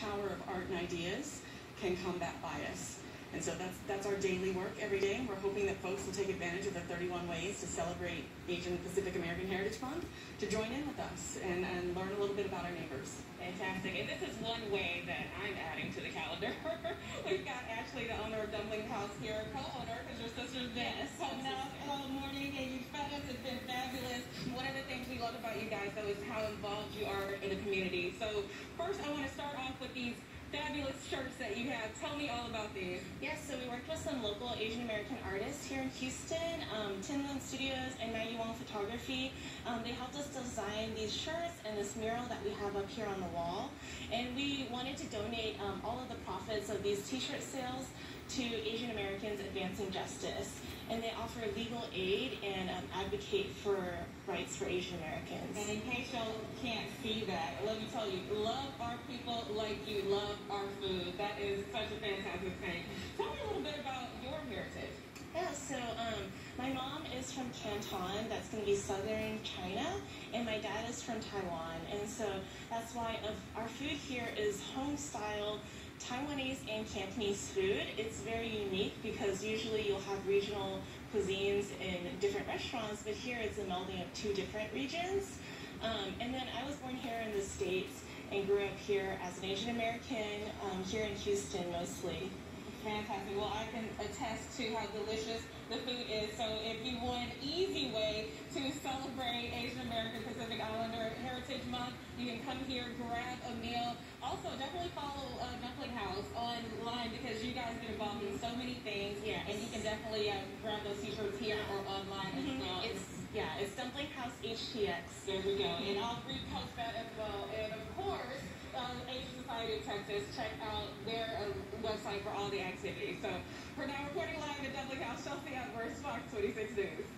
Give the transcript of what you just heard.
power of art and ideas can combat bias. And so that's our daily work every day. We're hoping that folks will take advantage of the 31 ways to celebrate Asian Pacific American Heritage Month to join in with us and learn a little bit about our neighbors. Fantastic. And this is one way that I'm adding to the calendar. We've got Ashley, the owner of Dumpling House here, co-owner, because your sister's been coming out all morning and you fed us. It's been fabulous. One of the things we love about you guys, though, is how involved you are in the community. So first, I want to start off with these fabulous shirts that you have. Tell me all about these. Yes, so we worked with some local Asian American artists here in Houston, Tinland Studios and Maggie Wong Photography. They helped us design these shirts and this mural that we have up here on the wall. And we wanted to donate all of the profits of these t-shirt sales to Asian Americans Advancing Justice. And they offer legal aid and advocate for rights for Asian Americans. And in case y'all can't see that, let me tell you, love our people like you love our food. That is such a fantastic thing. Tell me a little bit about your heritage. Yeah, so my mom is from Canton, that's going to be southern China, and my dad is from Taiwan. And so that's why our food here is home-style Taiwanese and Cantonese food. It's very unique because usually you'll have regional cuisines in different restaurants, but here it's a melding of two different regions. And then I was born here in the States and grew up here as an Asian American, here in Houston mostly. Fantastic. Well, I can attest to how delicious the food is. So if you want an easy way to celebrate Asian American Pacific Islander Heritage Month, you can come here, grab a meal. Also, definitely follow Dumpling House online because you guys get involved in so many things. Yes. And you can definitely grab those t-shirts here or online as well. It's Dumpling House HTX. There we go. And I'll repost that as well. And of course, Asian Society of Texas, check out their website for all the activities. So, for now, reporting live at Dumpling House, Chelsea Edwards, Fox 26 News.